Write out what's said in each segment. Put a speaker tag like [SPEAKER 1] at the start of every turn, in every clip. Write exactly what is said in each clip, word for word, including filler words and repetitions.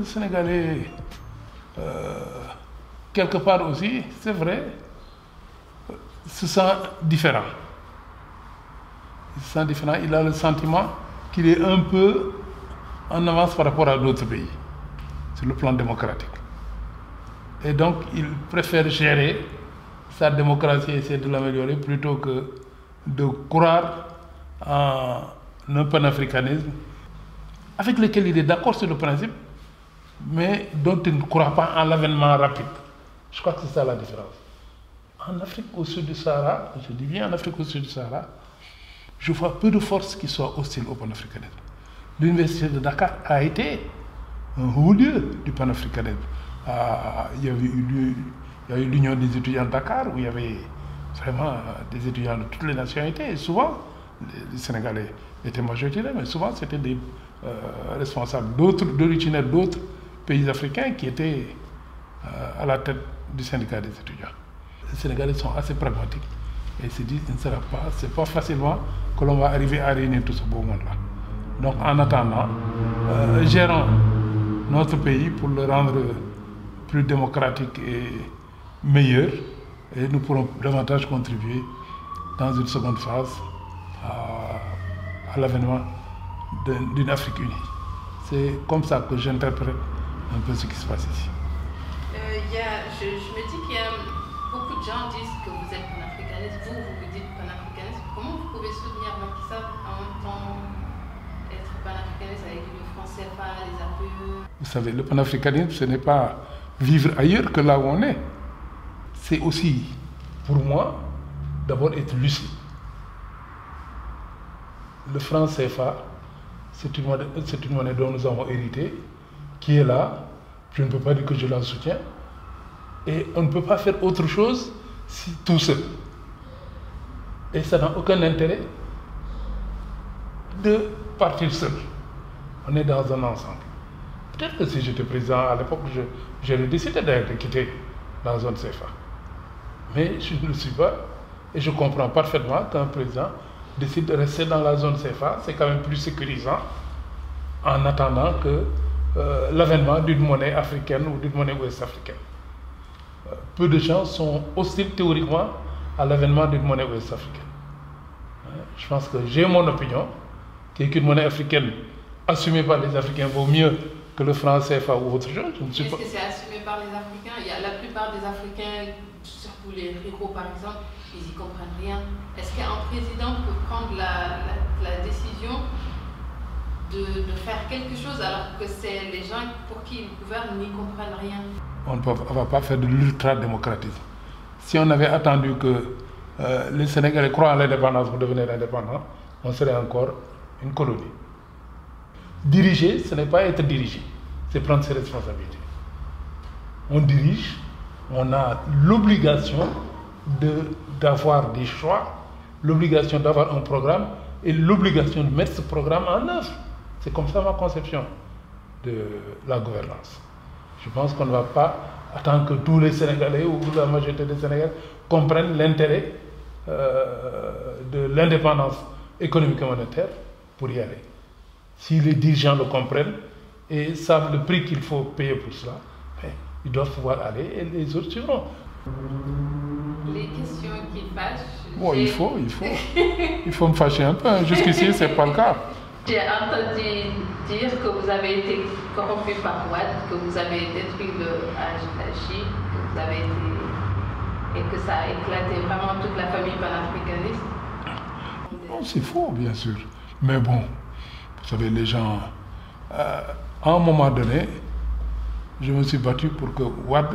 [SPEAKER 1] le Sénégalais, euh, quelque part aussi, c'est vrai, se sent différent. Il se sent différent, il a le sentiment qu'il est un peu en avance par rapport à d'autres pays, sur le plan démocratique. Et donc, il préfère gérer sa démocratie et essayer de l'améliorer plutôt que de croire en un panafricanisme avec lequel il est d'accord sur le principe, mais dont il ne croit pas en l'avènement rapide. Je crois que c'est ça la différence. En Afrique au sud du Sahara, je dis bien en Afrique au sud du Sahara, je vois peu de forces qui soient hostiles au panafricanisme. L'université de Dakar a été un haut lieu du panafricanisme. Ah, il y avait eu, il y a eu l'Union des étudiants de Dakar, où il y avait vraiment des étudiants de toutes les nationalités. Et souvent, les Sénégalais étaient majoritaires, mais souvent c'était des euh, responsables d'autres, d'originaires d'autres pays africains qui étaient euh, à la tête du syndicat des étudiants. Les Sénégalais sont assez pragmatiques et se disent qu'il ne sera pas, c'est pas facilement que l'on va arriver à réunir tout ce beau monde-là. Donc en attendant, euh, gérons notre pays pour le rendre plus démocratique et meilleur, et nous pourrons davantage contribuer dans une seconde phase à, à l'avènement d'une Afrique unie. C'est comme ça que j'interprète un peu ce qui se passe ici.
[SPEAKER 2] Euh, y a, je, je me dis qu'il y a beaucoup de gens qui disent que vous êtes panafricaniste, vous, vous vous dites panafricaniste. Comment vous pouvez soutenir Macky Sall en même temps être panafricaniste avec le franc C F A, les A P E?
[SPEAKER 1] Vous savez, le panafricanisme, ce n'est pas vivre ailleurs que là où on est. C'est aussi, pour moi, d'abord être lucide. Le franc C F A, c'est une, une monnaie dont nous avons hérité, qui est là. Je ne peux pas dire que je la soutiens. Et on ne peut pas faire autre chose si, tout seul. Et ça n'a aucun intérêt de partir seul. On est dans un ensemble. Peut-être que si j'étais président à l'époque, j'aurais décidé de quitter la zone C F A. Mais je ne le suis pas. Et je comprends parfaitement qu'un président décide de rester dans la zone C F A. C'est quand même plus sécurisant en attendant que euh, l'avènement d'une monnaie africaine ou d'une monnaie ouest-africaine. Euh, peu de gens sont hostiles théoriquement à l'avènement d'une monnaie ouest-africaine. Euh, je pense que j'ai mon opinion, qui est qu'une monnaie africaine assumée par les Africains vaut mieux que le franc C F A ou autre chose.
[SPEAKER 2] Est-ce pas... que c'est assumé par les Africains? Il y a la plupart des Africains, surtout les ruraux par exemple, ils n'y comprennent rien. Est-ce qu'un président peut prendre la, la, la décision de, de faire quelque chose alors que c'est les gens pour qui il gouverne n'y comprennent rien?
[SPEAKER 1] On ne va pas faire de l'ultra-démocratisme. Si on avait attendu que euh, les Sénégalais croient à l'indépendance pour devenir indépendants, on serait encore une colonie. Diriger, ce n'est pas être dirigé, c'est prendre ses responsabilités. On dirige, on a l'obligation d'avoir des choix, l'obligation d'avoir un programme et l'obligation de mettre ce programme en œuvre. C'est comme ça ma conception de la gouvernance. Je pense qu'on ne va pas attendre que tous les Sénégalais ou la majorité des Sénégalais comprennent l'intérêt euh, de l'indépendance économique et monétaire pour y aller. Si les dirigeants le comprennent et savent le prix qu'il faut payer pour cela, ben, ils doivent pouvoir aller et les autres suivront.
[SPEAKER 2] Les questions qui fâchent...
[SPEAKER 1] Bon, il faut, il faut. Il faut me fâcher un peu. Jusqu'ici, ce n'est pas le cas.
[SPEAKER 2] J'ai entendu dire que vous avez été corrompu par Wade, que vous avez détruit le Haji, que vous avez été... et que ça a éclaté vraiment toute la famille panafricaniste.
[SPEAKER 1] Bon, c'est faux, bien sûr. Mais bon... Vous savez, les gens, euh, à un moment donné, je me suis battu pour que Wade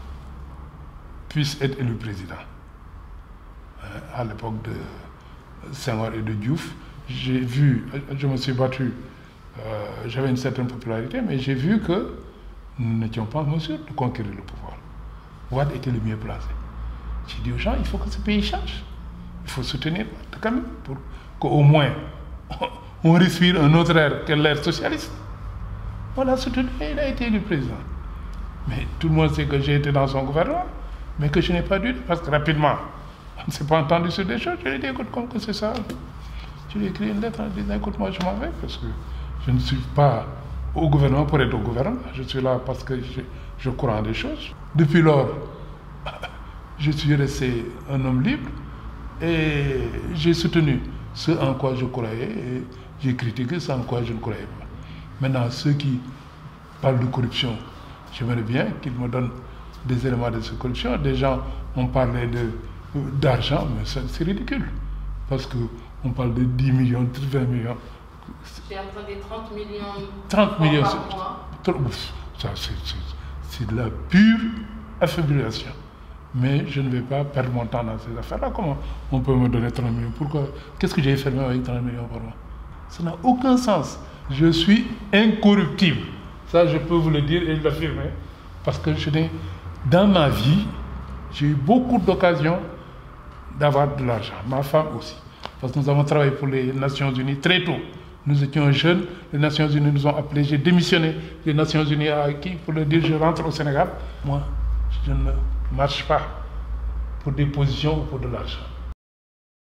[SPEAKER 1] puisse être élu président. Euh, à l'époque de Senghor et de Diouf, j'ai vu, je me suis battu, euh, j'avais une certaine popularité, mais j'ai vu que nous n'étions pas en mesure de conquérir le pouvoir. Wade était le mieux placé. J'ai dit aux gens, il faut que ce pays change. Il faut soutenir Wade quand même, pour qu'au moins... on respire un autre air que l'air socialiste. On l'a soutenu et il a été élu président. Mais tout le monde sait que j'ai été dans son gouvernement, mais que je n'ai pas dû, parce que rapidement, on ne s'est pas entendu sur des choses. Je lui ai dit, écoute, comme que c'est ça. Je lui ai écrit une lettre en disant, écoute, moi je m'en vais, parce que je ne suis pas au gouvernement pour être au gouvernement. Je suis là parce que je, je crois en des choses. Depuis lors, je suis resté un homme libre et j'ai soutenu ce en quoi je croyais et j'ai critiqué ce en quoi je ne croyais pas. Maintenant, ceux qui parlent de corruption, j'aimerais bien qu'ils me donnent des éléments de cette corruption. Des gens ont parlé de, d'argent, mais c'est ridicule. Parce qu'on parle de dix millions, vingt millions.
[SPEAKER 2] J'ai entendu trente millions.
[SPEAKER 1] trente millions,
[SPEAKER 2] par mois.
[SPEAKER 1] Ça, c'est de la pure affabulation. Mais je ne vais pas perdre mon temps dans ces affaires-là. Comment on peut me donner trente millions? Pourquoi? Qu'est-ce que j'ai fait même avec trente millions par mois? Ça n'a aucun sens. Je suis incorruptible. Ça, je peux vous le dire et l'affirmer. Parce que je n'ai, dans ma vie, j'ai eu beaucoup d'occasions d'avoir de l'argent. Ma femme aussi. Parce que nous avons travaillé pour les Nations Unies très tôt. Nous étions jeunes, les Nations Unies nous ont appelés, j'ai démissionné des Nations Unies à qui pour leur dire je rentre au Sénégal. Moi, je ne marche pas pour des positions ou pour de l'argent.